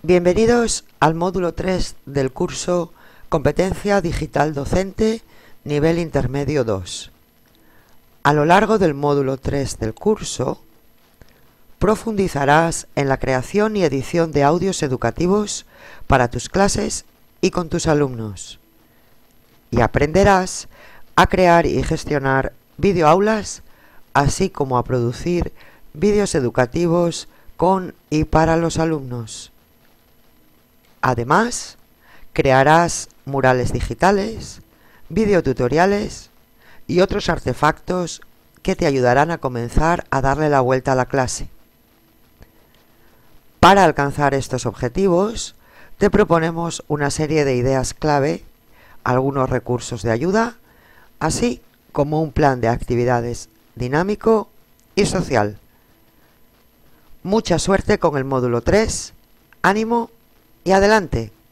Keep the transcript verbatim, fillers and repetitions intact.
Bienvenidos al módulo tres del curso Competencia Digital Docente, nivel intermedio dos. A lo largo del módulo tres del curso, profundizarás en la creación y edición de audios educativos para tus clases y con tus alumnos. Y aprenderás a crear y gestionar videoaulas, así como a producir vídeos educativos con y para los alumnos. Además, crearás murales digitales, videotutoriales y otros artefactos que te ayudarán a comenzar a darle la vuelta a la clase. Para alcanzar estos objetivos, te proponemos una serie de ideas clave, algunos recursos de ayuda, así como un plan de actividades dinámico y social. Mucha suerte con el módulo tres, ánimo y adelante.